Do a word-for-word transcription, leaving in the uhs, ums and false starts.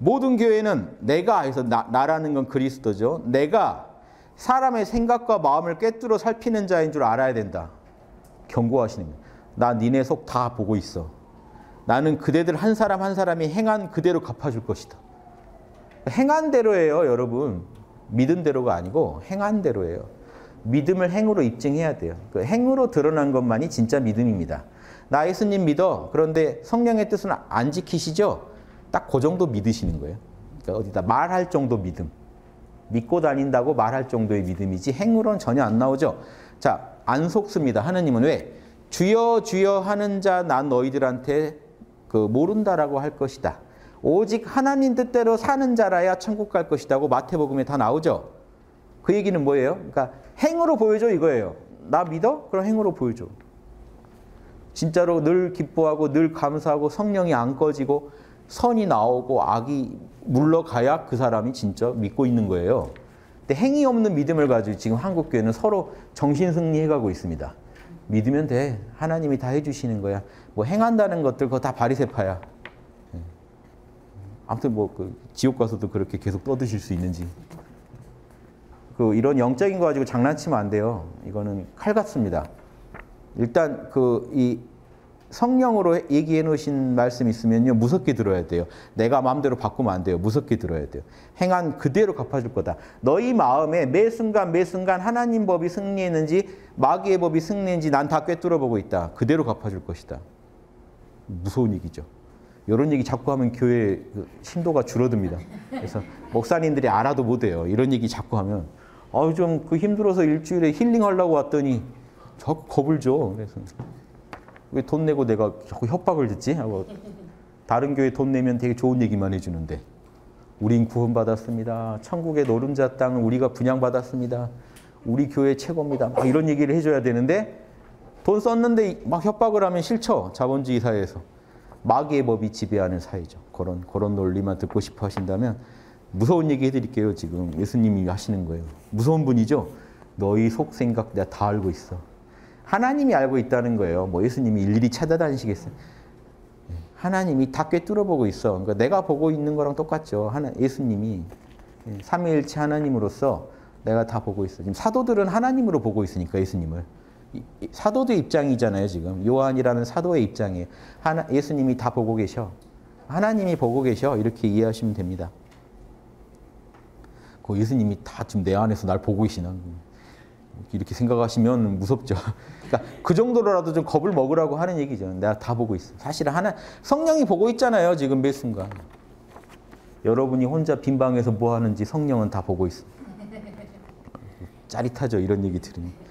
모든 교회는 내가 해서 나, 나라는 건 그리스도죠. 내가 사람의 생각과 마음을 꿰뚫어 살피는 자인 줄 알아야 된다. 경고하시는 거예요. 나 니네 속 다 보고 있어. 나는 그대들 한 사람 한 사람이 행한 그대로 갚아줄 것이다. 행한 대로예요, 여러분. 믿은 대로가 아니고 행한 대로예요. 믿음을 행으로 입증해야 돼요. 그 행으로 드러난 것만이 진짜 믿음입니다. 나 예수님 믿어. 그런데 성령의 뜻은 안 지키시죠? 딱 그 정도 믿으시는 거예요. 그러니까 어디다 말할 정도 믿음. 믿고 다닌다고 말할 정도의 믿음이지 행으로는 전혀 안 나오죠. 자, 안 속습니다. 하느님은 왜? 주여 주여 하는 자 난 너희들한테 그 모른다라고 할 것이다. 오직 하나님 뜻대로 사는 자라야 천국 갈 것이다고 마태복음에 다 나오죠. 그 얘기는 뭐예요? 그러니까 행으로 보여줘 이거예요. 나 믿어? 그럼 행으로 보여줘. 진짜로 늘 기뻐하고 늘 감사하고 성령이 안 꺼지고 선이 나오고 악이 물러가야 그 사람이 진짜 믿고 있는 거예요. 근데 행위 없는 믿음을 가지고 지금 한국교회는 서로 정신승리해가고 있습니다. 믿으면 돼. 하나님이 다 해주시는 거야. 뭐 행한다는 것들 그거 다 바리새파야. 아무튼 뭐 그 지옥 가서도 그렇게 계속 떠드실 수 있는지. 그 이런 영적인 거 가지고 장난치면 안 돼요. 이거는 칼 같습니다. 일단 그 이 성령으로 얘기해 놓으신 말씀 있으면요 무섭게 들어야 돼요. 내가 마음대로 바꾸면 안 돼요. 무섭게 들어야 돼요. 행한 그대로 갚아줄 거다. 너희 마음에 매 순간 매 순간 하나님 법이 승리했는지 마귀의 법이 승리했는지 난 다 꿰뚫어 보고 있다. 그대로 갚아줄 것이다. 무서운 얘기죠. 이런 얘기 자꾸 하면 교회 신도가 줄어듭니다. 그래서 목사님들이 알아도 못해요. 이런 얘기 자꾸 하면 아유 좀 그 힘들어서 일주일에 힐링하려고 왔더니 자꾸 겁을 줘. 그래서 왜 돈 내고 내가 자꾸 협박을 듣지? 하고 다른 교회 돈 내면 되게 좋은 얘기만 해주는데 우린 구원받았습니다. 천국의 노른자 땅을 우리가 분양받았습니다. 우리 교회 최고입니다. 막 이런 얘기를 해줘야 되는데 돈 썼는데 막 협박을 하면 싫죠. 자본주의 사회에서. 마귀의 법이 지배하는 사회죠. 그런, 그런 논리만 듣고 싶어 하신다면 무서운 얘기 해드릴게요. 지금 예수님이 하시는 거예요. 무서운 분이죠. 너희 속 생각 내가 다 알고 있어. 하나님이 알고 있다는 거예요. 뭐 예수님이 일일이 찾아다니시겠어요. 하나님이 다 꿰뚫어보고 있어. 그러니까 내가 보고 있는 거랑 똑같죠. 하나, 예수님이 삼위일체 하나님으로서 내가 다 보고 있어. 지금 사도들은 하나님으로 보고 있으니까 예수님을. 사도의 입장이잖아요. 지금 요한이라는 사도의 입장이에요. 하나, 예수님이 다 보고 계셔. 하나님이 보고 계셔. 이렇게 이해하시면 됩니다. 그 예수님이 다 지금 내 안에서 날 보고 계시나. 이렇게 생각하시면 무섭죠. 그러니까 그 정도로라도 좀 겁을 먹으라고 하는 얘기죠. 내가 다 보고 있어. 사실은 하나 성령이 보고 있잖아요. 지금 매 순간. 여러분이 혼자 빈 방에서 뭐 하는지 성령은 다 보고 있어. 짜릿하죠. 이런 얘기 들으니.